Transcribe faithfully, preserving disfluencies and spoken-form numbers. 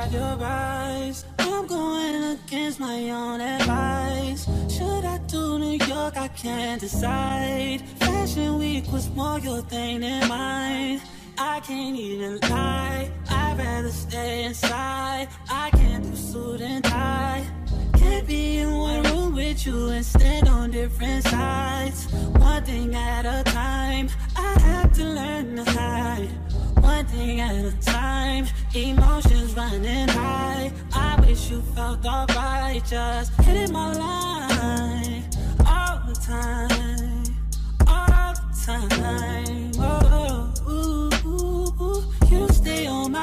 have your eyes. I'm going against my own advice. Should I do New York? I can't decide. Fashion week was more your thing than mine. I can't even lie, I'd rather stay inside. I can't do suit and tie. Can't be in one room with you and stand on different sides. One thing at a time, I have to learn to hide. One thing at a time, emotions running high. I wish you felt alright, just hitting my line all the time, all the time. Oh, ooh, ooh, ooh. You stay on